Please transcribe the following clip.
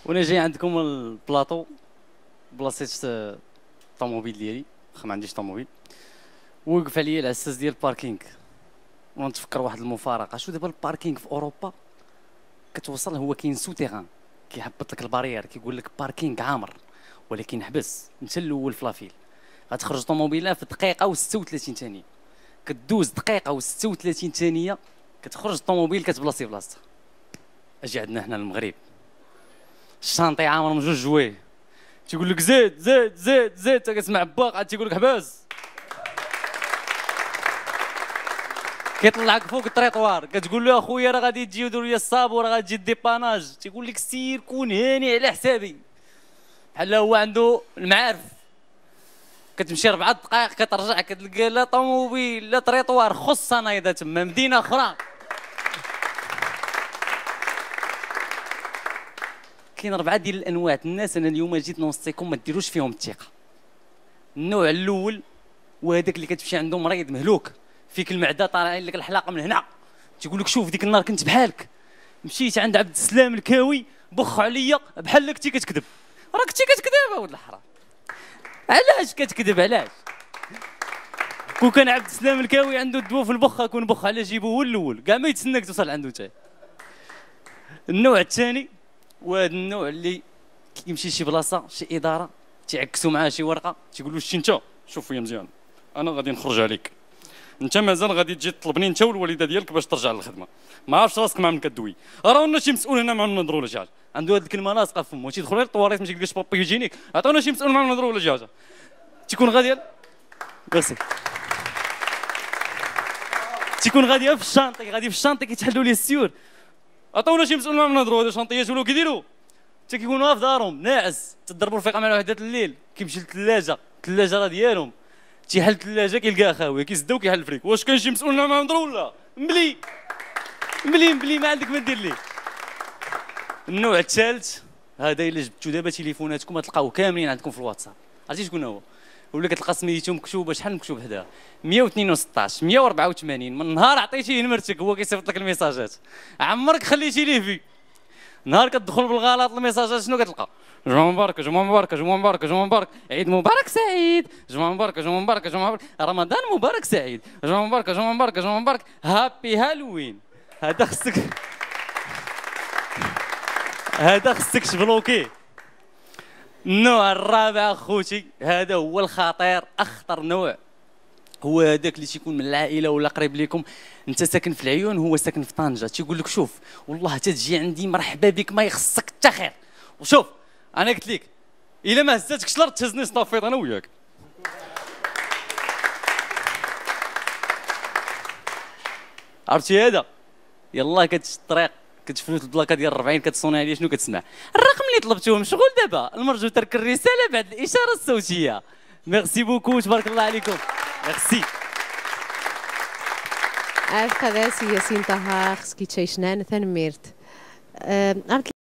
وانا جاي عندكم البلاطو بلاصيت الطوموبيل ديالي، ما عنديش طوموبيل. وقف عليا العساس ديال الباركينغ ونتفكر واحد المفارقه. شو دابا الباركينغ في اوروبا كتوصل هو كاين سوتيغان كيهبط لك البارير، كيقول لك باركينغ عامر، ولكن حبس انت الاول في لافيل. غتخرج طوموبيله في دقيقه و36 ثانيه، كدوز دقيقه و36 ثانيه كتخرج الطوموبيل كتبلاصي بلاصتها. اجي عندنا هنا المغرب الشانطي عامر من جوج جوايه، تيقول لك زيد زيد زيد زيد، انت كتسمع باق عاد تيقول لك حبس. كيطلعك فوق الطريطوار، كتقول له اخويا راه غادي تجي وديروا لي الصابو، راه غادي تجي ديباناج، تيقول لك سير كون هاني على حسابي، بحال هو عنده المعارف. كتمشي 4 دقائق كترجع كتلقى لا طوموبيل لا طريطوار، خص نايضه تما مدينه اخرى. كاين 4 ديال الانواع الناس. انا اليوم جيت نوصيكم ما ديروش فيهم الثقه. النوع الاول هو هذاك اللي كتمشي عنده مريض مهلوك، فيك المعده طالعين لك الحلاقه من هنا، تيقول لك شوف ديك النهار كنت بحالك، مشيت عند عبد السلام الكاوي بخ عليا بحال كنتي كتكذب. راه كنتي كتكذب ولد الحرام، علاش كتكذب علاش؟ كون كان عبد السلام الكاوي عنده الدواء في البخه كون بخ على جيبه هو الاول، كاع ما يتسناك توصل عنده حتى. النوع الثاني وهذا النوع اللي كيمشي لشي بلاصه شي اداره تيعكسوا معاه شي ورقه، تيقولوا شتي انت شوف فيا مزيان انا غادي نخرج عليك، انت مازال غادي تجي تطلبني انت والوالده ديالك باش ترجع للخدمه، ما عرفتش راسك مع من كدوي، رانا شي مسؤول هنا معنا نهضروا ولا شي حاجه. عنده هذه الكلمه لاصقه في فمه، تيدخل غير الطواريط ما تيلقاش بابي يجينيك، عطونا شي مسؤول معنا نهضروا ولا شي حاجه، تيكون غادي ميرسي، تيكون غادي في الشانطي، غادي في الشانطي كيتحلوا ليه السيور، عطونا شي مسؤول معنا نهضروا. هذا شنطيات ولاو كيديروا حتى كيكونوا في دارهم ناعس، تضربوا الفيقه مع وحده الليل، كيمشي للثلاجه، الثلاجه راه ديالهم، تيحل الثلاجه كيلقاها خاويه، كيسداو كيحل الفريك. واش كاين شي مسؤول معنا نهضروا ولا مبلي مبلي ما عندك ما دير ليه. النوع الثالث هذا الا جبتوا دابا تليفوناتكم غتلقاوه كاملين عندكم في الواتساب، عرفتي شكون هو؟ ولا كتلقى سميتو مكتوبه شحال مكتوب حداها 162 184. من نهار عطيتيه نمرتك هو كيصيفط لك الميساجات، عمرك خليتي ليه في نهار كتدخل بالغلط الميساجات شنو كتلقى؟ جمعة مباركة جمعة مباركة جمعة مباركة جمعة مباركة، عيد مبارك سعيد، جمعة مباركة جمعة مباركة جمعة مباركة، رمضان مبارك سعيد، جمعة مباركة جمعة مباركة جمعة مباركة، هابي هالوين. هذا خصك تبلوكيه. النوع الرابع اخوتي هذا هو الخطير، اخطر نوع، هو هذاك اللي تيكون من العائله ولا قريب لكم، انت ساكن في العيون هو ساكن في طنجه، تيقول لك شوف والله تجي عندي مرحبا بك ما يخصك حتى خير، وشوف انا قلت لك الا ما هزاتكش الارض تهزني صافيط انا وياك. عرفتي هذا؟ يلا كتشد الطريق كتفوت البلاكه ديال 40 كتصوني عليه شنو كتسمع؟ الرقم اللي طلبتوه مشغول دابا، المرجو ترك الرساله بعد الاشاره الصوتيه. ميرسي بوكو تبارك الله عليكم. ميرسي. Efkadesi Yasin Taha, Skitcheshnan, Than Mirt.